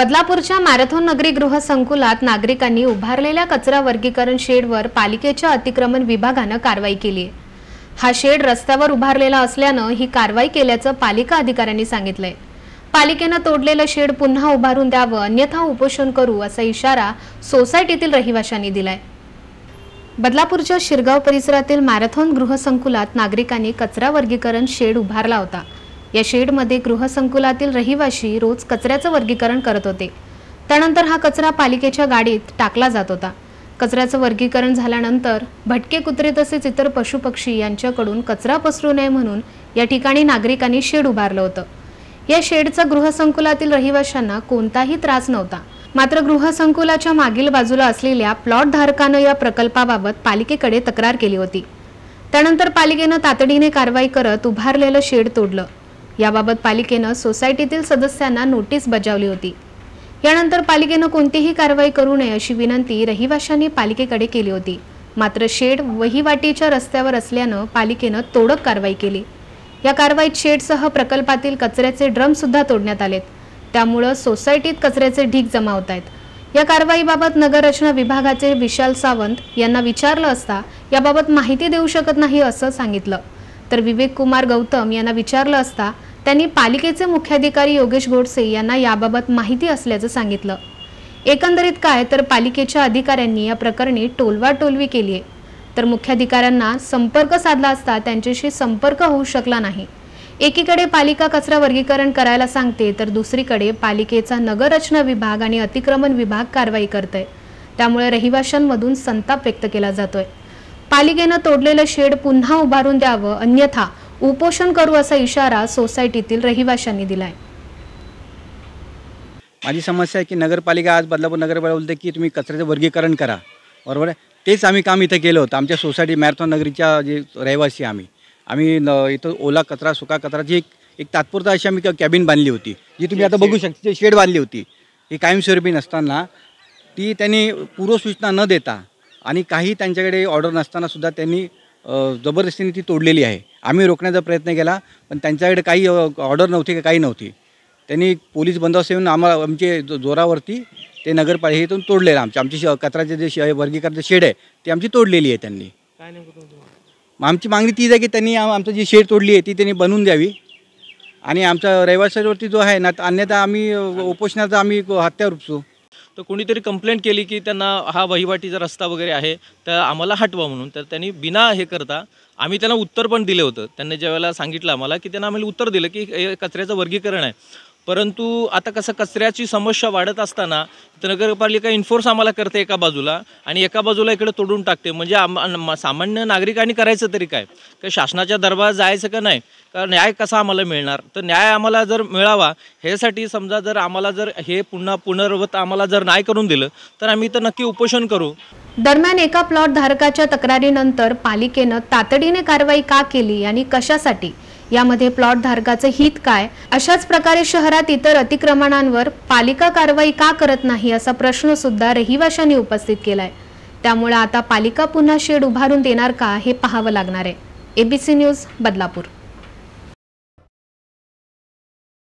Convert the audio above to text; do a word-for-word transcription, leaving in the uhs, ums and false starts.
बदलापूरच्या marathon नगरी गृहसंकुलात नागरिकांनी उभारलेल्या कचरा वर्गीकरण शेडवर पालिकेच्या अतिक्रमण विभागाने कारवाई केली आहे। हा शेड रस्त्यावर उभारलेला असल्याने ही कारवाई केल्याचं पालिका अधिकाऱ्यांनी सांगितलंय। पालिकेने तोडलेलं शेड पुन्हा उभारून द्यावं अन्यथा उपोषण करू असा इशारा सोसायटीतील रहिवाशांनी दिलाय। बदलापूरच्या शिरगाव परिसरातील मॅरेथॉन गृहसंकुलात नागरिकांनी कचरा वर्गीकरण शेड उभारला होता। या शेडमध्ये गृहसंकुलातील रहिवाशी रोज कचऱ्याचं वर्गीकरण करत होते। त्यानंतर हा कचरा पालिकेच्या गाडीत टाकला जात होता। कचऱ्याचं वर्गीकरण झाल्यानंतर भटके कुत्रे तसेच इतर पशुपक्षी यांच्याकडून कचरा पसरू नये म्हणून या ठिकाणी नागरिकांनी शेड उभारलं होतं। या शेडचा गृहसंकुलातील रहिवाशांना कोणताही त्रास नव्हता। मात्र गृहसंकुलाच्या मागील बाजूला असलेल्या प्लॉट धारकाने या प्रकल्पाबाबत पालिकेकडे तक्रार केली होती। त्यानंतर पालिकेने तातडीने कारवाई करत उभारलेलं शेड तोडलं। याबाबत पालिकेने सोसायटीतील सदस्यांना नोटीस बजावली होती। यानंतर पालिकेने कोणतीही कारवाई करू नये अशी विनंती रहिवाशांनी पालिकेकडे केली होती। मात्र शेड वहिवाटीच्या रस्त्यावर असल्याने पालिकेने तोडक कारवाई केली। या कारवाईत शेडसह प्रकल्पातील कचऱ्याचे ड्रम सुद्धा तोडण्यात आलेत। त्यामुळे सोसायटीत कचऱ्याचे ढीग जमा होत आहेत। या कारवाईबाबत नगररचना विभागाचे विशाल सावंत यांना विचारलं असता याबाबत माहिती देऊ शकत नाही असं सांगितलं। तर विवेक कुमार गौतम यांना विचारलं असता त्यांनी पालिकेचे मुख्याधिकारी योगेश गोडसे यांना याबाबत माहिती असल्याचं सांगितलं। एकंदरीत काय तर पालिकेच्या अधिकाऱ्यांनी या प्रकरणी टोलवाटोलवी केली आहे। तर मुख्याधिकाऱ्यांना संपर्क साधला असता त्यांच्याशी संपर्क होऊ शकला नाही। एकीकडे पालिका कचरा वर्गीकरण करायला सांगते तर दुसरीकडे पालिकेचा नगररचना विभाग आणि अतिक्रमण विभाग कारवाई करतोय। त्यामुळे रहिवाशांमधून संताप व्यक्त केला जातोय। पालिकेने तोडलेलं शेड पुन्हा उभारून द्यावं अन्यथा उपोषण करू असा इशारा सोसायटीतील रहिवाशांनी दिलाय। माझी समस्या आहे की नगरपालिका आज बदलापूर नगरपालिका बोलते की तुम्ही कचऱ्याचं वर्गीकरण करा, बरोबर आहे। तेच आम्ही काम इथं केलं होतं। आमच्या सोसायटी मॅरेथॉन नगरीच्या जे रहिवासी आम्ही आम्ही इथं ओला कचरा सुका कचराची एक एक तात्पुरता अशी आम्ही कॅबिन बांधली होती, जी तुम्ही आता बघू शकता। शेड बांधली होती ही कायमस्वरूपी नसताना ती त्यांनी पूर्वसूचना न देता आणि काही त्यांच्याकडे ऑर्डर नसताना सुद्धा त्यांनी जबरदस्तीने ती तोडलेली आहे। आम्ही रोखण्याचा प्रयत्न केला पण त्यांच्याकडे काही ऑर्डर नव्हती, काही नव्हती। त्यांनी पोलीस बंदोबस्त येऊन आम्हाला आमचे जोरावरती ते नगरपालिकेतून तोडलेलं आमच्या आमची कचऱ्याचे जे वर्गीकरणाचं शेड आहे ती आमची तोडलेली आहे त्यांनी। आमची मागणी तीच आहे की त्यांनी आमचं जी शेड तोडली आहे ती त्यांनी बनवून द्यावी आणि आमच्या रहिवाशांवरती जो आहे ना अन्यथा आम्ही उपोषणाचा आम्ही हत्यार उपसू। तर कोणीतरी कंप्लेंट केली की त्यांना हा वहिवाटीचा रस्ता वगैरे आहे तर आम्हाला हटवा म्हणून। तर त्यांनी बिना हे करता आम्ही त्यांना उत्तर पण दिले होतं। त्यांनी ज्यावेळेला सांगितलं आम्हाला की त्यांना आम्हाला उत्तर दिलं की कचऱ्याचं वर्गीकरण आहे, परंतु आता कसं कचऱ्याची समस्या वाढत असताना नगरपालिका इन्फोर्स आम्हाला करते एका बाजूला आणि एका बाजूला इकडे तोडून टाकते। म्हणजे आम सामान्य नागरिकांनी करायचं तरी काय, का शासनाच्या दरबारात जायचं का नाही, का न्याय कसा आम्हाला मिळणार। तर न्याय आम्हाला जर मिळावा ह्यासाठी समजा जर आम्हाला जर हे पुन्हा पुनर्वत आम्हाला जर नाही करून दिलं तर आम्ही तर नक्की उपोषण करू। दरम्यान एका प्लॉट धारकाच्या तक्रारीनंतर पालिकेने तातडीने कारवाई का केली आणि कशासाठी, यामध्ये प्लॉट धारकाचे हित काय, अशाच प्रकारे शहरात इतर अतिक्रमणांवर पालिका कारवाई का करत नाही असा प्रश्न सुद्धा रहिवाशांनी उपस्थित केलाय। त्यामुळे आता पालिका पुन्हा शेड उभारून देणार का हे पाहावं लागणार आहे। ABC news Badlapur.